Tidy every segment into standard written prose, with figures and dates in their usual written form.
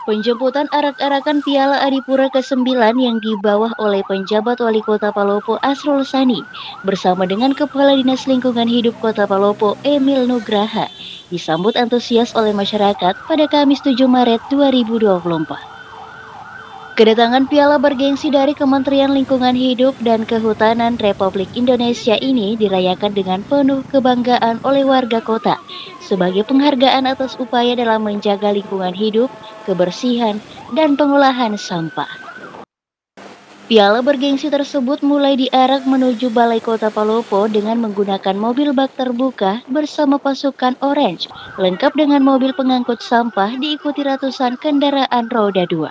Penjemputan arak-arakan Piala Adipura ke-9 yang dibawa oleh penjabat Wali Kota Palopo Asrul Sani bersama dengan Kepala Dinas Lingkungan Hidup Kota Palopo Emil Nugraha disambut antusias oleh masyarakat pada Kamis 7 Maret 2024. Kedatangan piala bergengsi dari Kementerian Lingkungan Hidup dan Kehutanan Republik Indonesia ini dirayakan dengan penuh kebanggaan oleh warga kota sebagai penghargaan atas upaya dalam menjaga lingkungan hidup, kebersihan, dan pengolahan sampah. Piala bergengsi tersebut mulai diarak menuju Balai Kota Palopo dengan menggunakan mobil bak terbuka bersama pasukan Orange, lengkap dengan mobil pengangkut sampah diikuti ratusan kendaraan roda 2.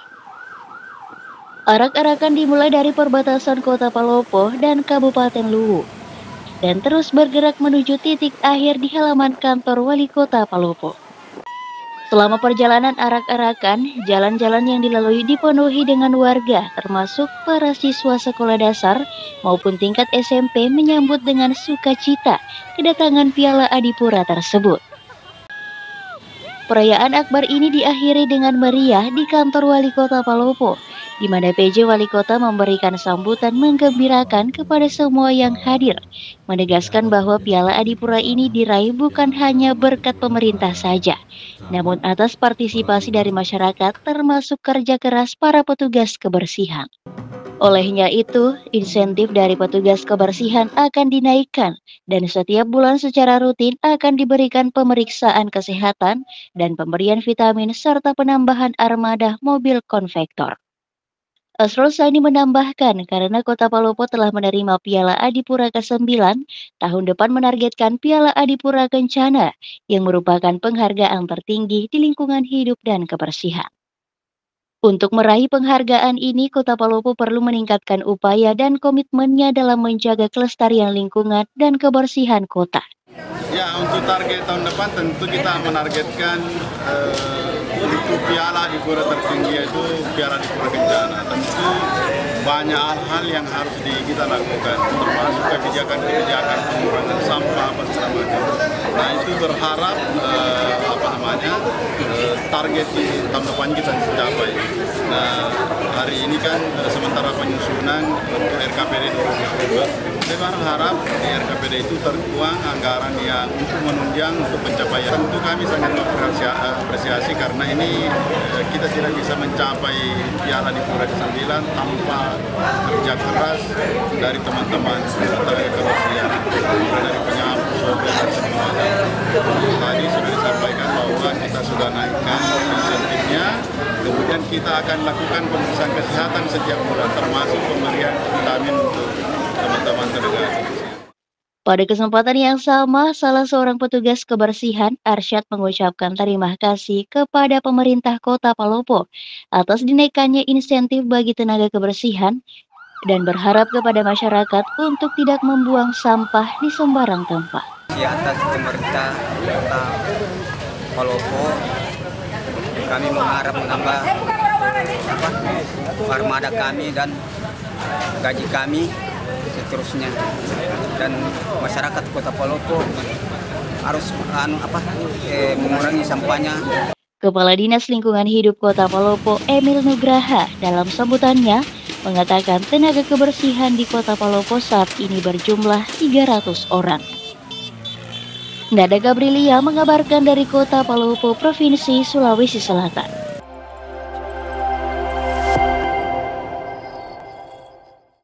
Arak-arakan dimulai dari perbatasan Kota Palopo dan Kabupaten Luwu, dan terus bergerak menuju titik akhir di halaman kantor Wali Kota Palopo. Selama perjalanan arak-arakan, jalan-jalan yang dilalui dipenuhi dengan warga, termasuk para siswa sekolah dasar maupun tingkat SMP menyambut dengan sukacita kedatangan Piala Adipura tersebut. Perayaan akbar ini diakhiri dengan meriah di kantor Wali Kota Palopo, di mana PJ Wali Kota memberikan sambutan menggembirakan kepada semua yang hadir, menegaskan bahwa Piala Adipura ini diraih bukan hanya berkat pemerintah saja, namun atas partisipasi dari masyarakat termasuk kerja keras para petugas kebersihan. Olehnya itu, insentif dari petugas kebersihan akan dinaikkan dan setiap bulan secara rutin akan diberikan pemeriksaan kesehatan dan pemberian vitamin serta penambahan armada mobil konvektor. Asrul Sani menambahkan karena Kota Palopo telah menerima Piala Adipura ke-9, tahun depan menargetkan Piala Adipura Kencana yang merupakan penghargaan tertinggi di lingkungan hidup dan kebersihan. Untuk meraih penghargaan ini, Kota Palopo perlu meningkatkan upaya dan komitmennya dalam menjaga kelestarian lingkungan dan kebersihan kota. Ya, untuk target tahun depan tentu kita menargetkan untuk Piala Adipura tertinggi yaitu Piala Adipura Kencana. Tentu banyak hal-hal yang harus kita lakukan, termasuk kebijakan-kebijakan pengurangan sampah apa segala macam. Nah, itu berharap target di tahun depan kita capai. Nah, hari ini kan sementara penyusunan untuk RKPD 2022, saya berharap di RKPD itu tertuang anggaran yang untuk menunjang untuk pencapaian. Tentu kami sangat mengapresiasi karena ini kita tidak bisa mencapai Piala Adipura ke-9 tanpa kerja keras dari teman-teman tenaga kebersihan, dari penyapu, sopir, dan semuanya. Tadi sudah disampaikan bahwa kita sudah naikkan insentifnya, kemudian kita akan lakukan pemeriksaan kesehatan setiap bulan, termasuk pemberian vitamin untuk teman-teman tenaga kebersihan. Pada kesempatan yang sama, salah seorang petugas kebersihan, Arsyad, mengucapkan terima kasih kepada pemerintah Kota Palopo atas dinaikannya insentif bagi tenaga kebersihan dan berharap kepada masyarakat untuk tidak membuang sampah di sembarang tempat. Atas pemerintah Kota Palopo, kami mengharap menambah armada kami dan gaji kami seterusnya, dan masyarakat Kota Palopo harus mengurangi sampahnya. Kepala Dinas Lingkungan Hidup Kota Palopo Emil Nugraha dalam sambutannya mengatakan tenaga kebersihan di Kota Palopo saat ini berjumlah 300 orang. Nada Gabrilia mengabarkan dari Kota Palopo, Provinsi Sulawesi Selatan.